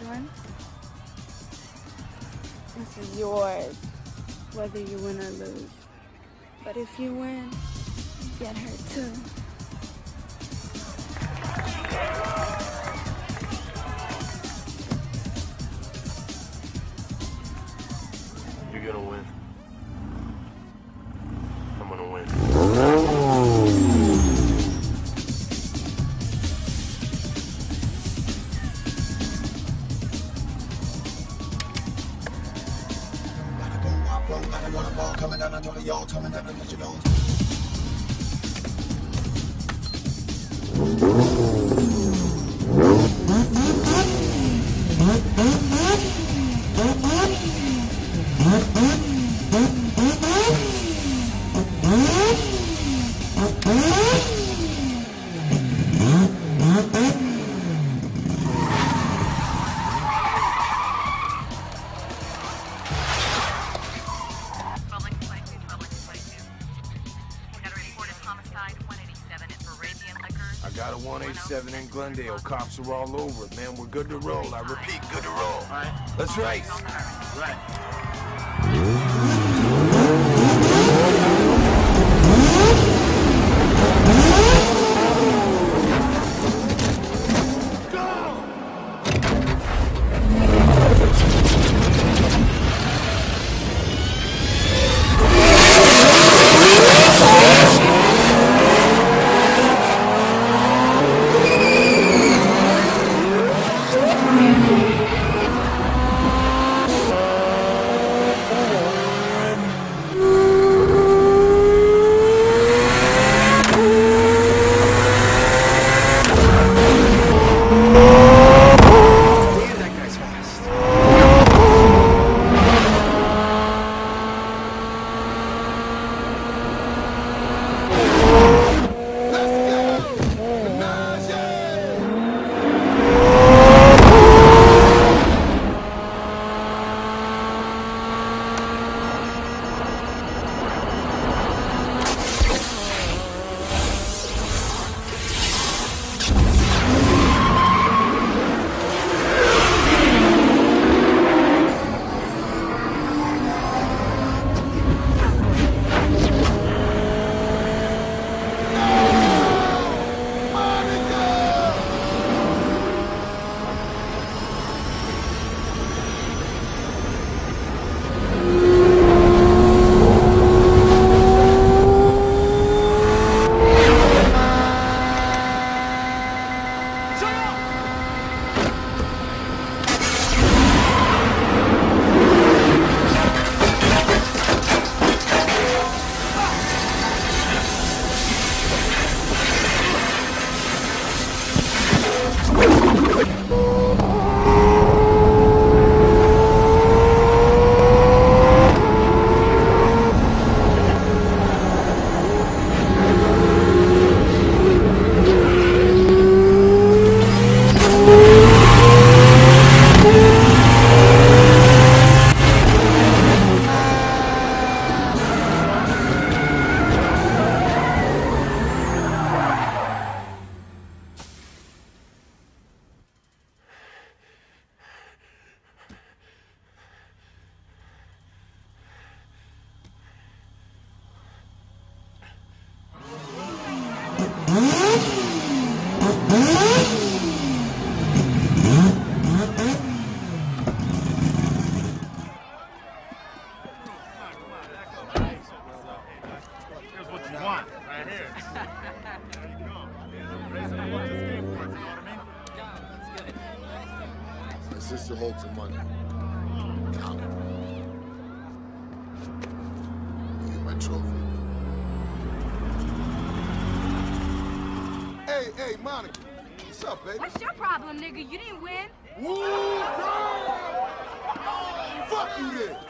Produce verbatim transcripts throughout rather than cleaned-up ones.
one. This is yours, whether you win or lose. But if you win, you get hurt too. You're gonna win. I'm gonna win. Coming down, I know y'all coming down, let you know. I got a one eighty-seven in Glendale. Cops are all over it, man. We're good to roll. I repeat, good to roll. All right. Let's race. Right. My sister holds the money. Count it. You get my trophy. Hey, hey, Monica. What's up, baby? What's your problem, nigga? You didn't win. Woo, girl! Fuck you then!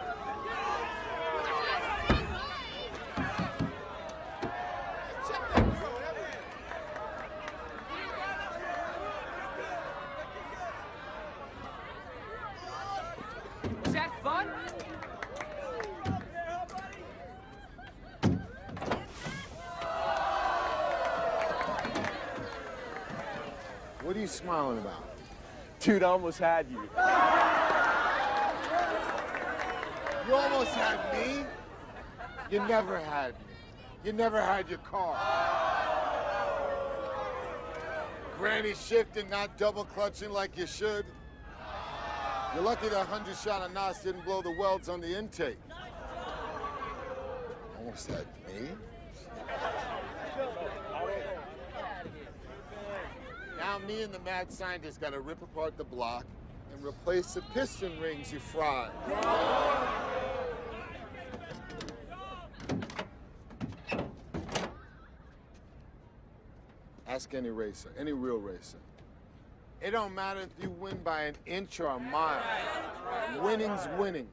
Was that fun? What are you smiling about? Dude, I almost had you. You almost had me. You never had me. You never had your car. Granny shifting, not double clutching like you should. You're lucky that hundred shot of N O S didn't blow the welds on the intake. Almost had me. Now me and the mad scientist gotta rip apart the block and replace the piston rings you fried. Ask any racer, any real racer. It don't matter if you win by an inch or a mile. Winning's winning.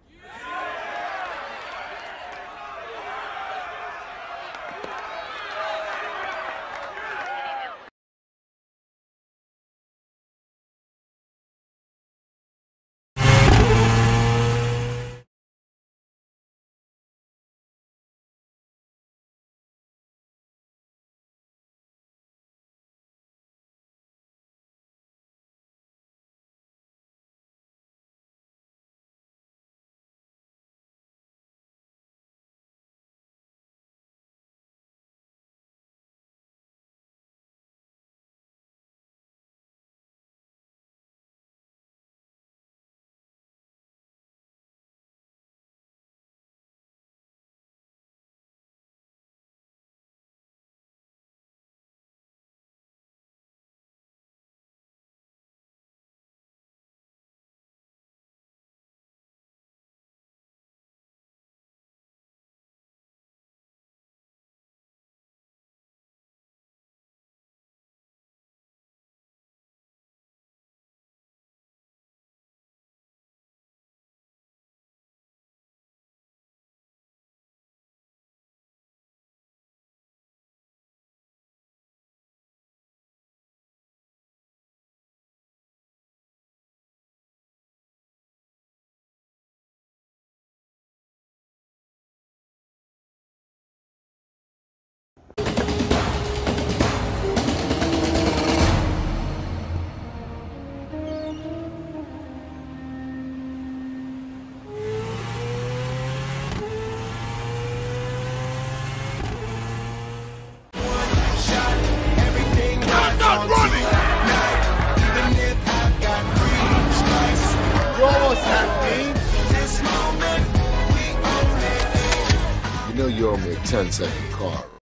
You know you owe me a ten second car.